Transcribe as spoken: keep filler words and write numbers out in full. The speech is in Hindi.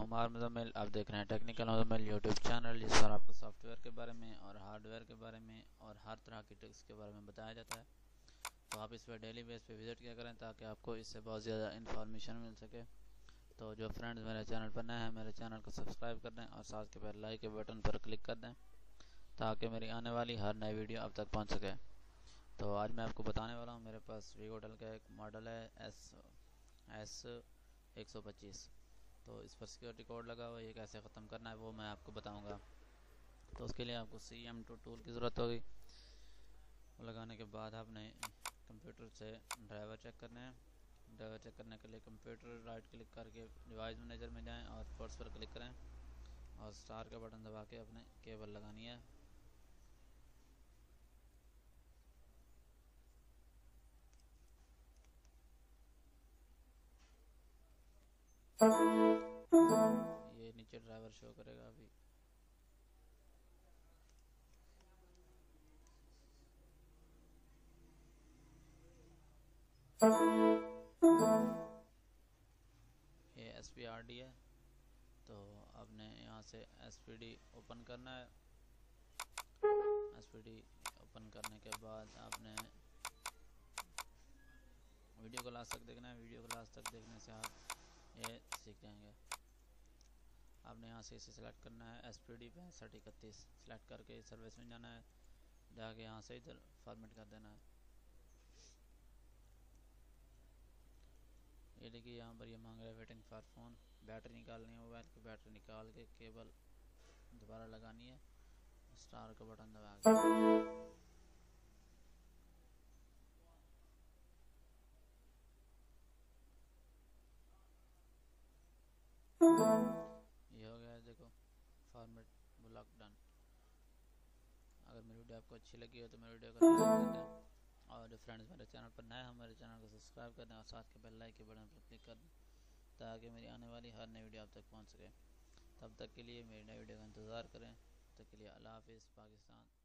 उमर मुजम्मिल। आप देख रहे हैं टेक्निकल मुजम्मिल यूट्यूब चैनल, जिस पर आपको सॉफ्टवेयर के बारे में और हार्डवेयर के बारे में और हर तरह की टिप्स के बारे में बताया जाता है। तो आप इस पर डेली बेस पे विज़िट किया करें ताकि आपको इससे बहुत ज़्यादा इन्फॉर्मेशन मिल सके। तो जो फ्रेंड्स मेरे चैनल पर नए हैं, मेरे चैनल को सब्सक्राइब कर दें और साथ के पर लाइक के बटन पर क्लिक कर दें ताकि मेरी आने वाली हर नई वीडियो आप तक पहुँच सके। तो आज मैं आपको बताने वाला हूँ, मेरे पास वीगोटेल का एक मॉडल है एस एस एक सौ पच्चीस। तो इस पर सिक्योरिटी कोड लगा हुआ है, ये कैसे ख़त्म करना है वो मैं आपको बताऊंगा। तो उसके लिए आपको सी एम टू टूल की ज़रूरत होगी। लगाने के बाद आपने कंप्यूटर से ड्राइवर चेक करने हैं। ड्राइवर चेक करने के लिए कंप्यूटर राइट क्लिक करके डिवाइस मैनेजर में जाएं और फोर्स पर क्लिक करें और स्टार का बटन दबा के अपने केबल लगानी है। ये नीचे ड्राइवर शो करेगा अभी। ये एस पी आर डी है। तो आपने यहाँ से एस पी डी ओपन करना है। एस पी डी ओपन करने के बाद आपने वीडियो को लास्ट तक देखना है। वीडियो को लास्ट तक देखने से आप ये सीख जाएंगे। आपने यहाँ से इसे सिलेक्ट करना है, एस पी डी पैंसठ इकतीस सिलेक्ट करके सर्विस में जाना है। जाके यहाँ से इधर फॉर्मेट कर देना है। ये देखिए यहाँ पर ये मांग रहा है वेटिंग फॉर फोन। बैटरी निकालनी है, मोबाइल की बैटरी निकाल के केबल दोबारा लगानी है, स्टार का बटन दबा के। ये हो गया है, देखो फॉर्मेट ब्लॉक डन। अगर मेरी वीडियो आपको अच्छी लगी हो तो मेरी वीडियो को लाइक कर दें और जो फ्रेंड्स मेरे चैनल पर नए हैं हमारे चैनल को सब्सक्राइब कर दें और साथ के बेल लाइक के बटन पर क्लिक कर दें ताकि मेरी आने वाली हर नई वीडियो आप तक पहुंच सके। तब तक के लिए मेरी नई वीडियो का इंतज़ार करें। तब तक के लिए अल्लाह हाफिज़। पाकिस्तान।